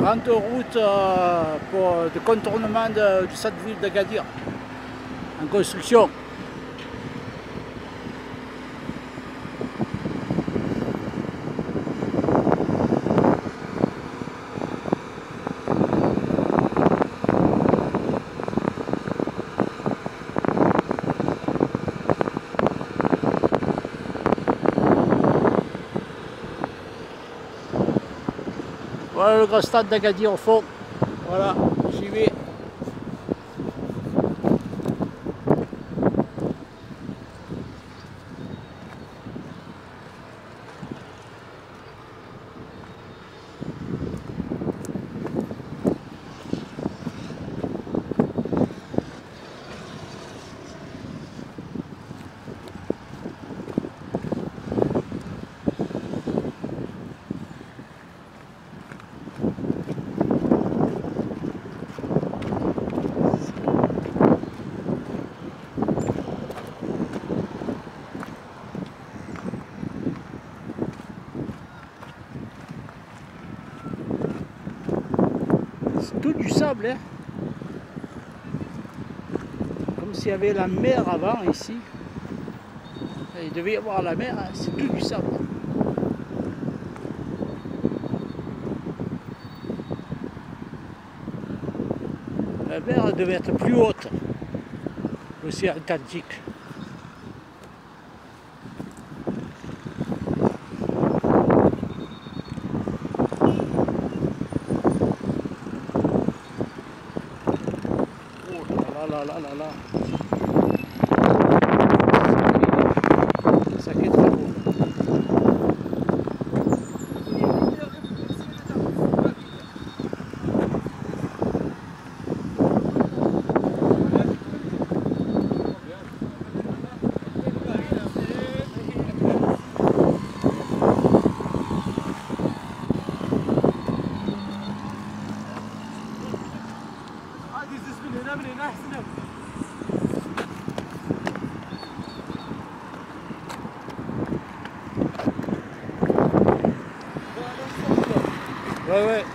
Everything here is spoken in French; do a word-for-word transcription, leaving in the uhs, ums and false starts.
différentes routes euh, pour, de contournement de, de cette ville d'Agadir en construction. Voilà le grand stade d'Agadir au fond. Voilà, j'y vais. C'est tout du sable, hein. Comme s'il y avait la mer avant ici. Il devait y avoir la mer, hein. C'est tout du sable. La mer devait être plus haute, l'océan Atlantique. Oh là là là là là. Ça qui est très beau. Ouais, ouais.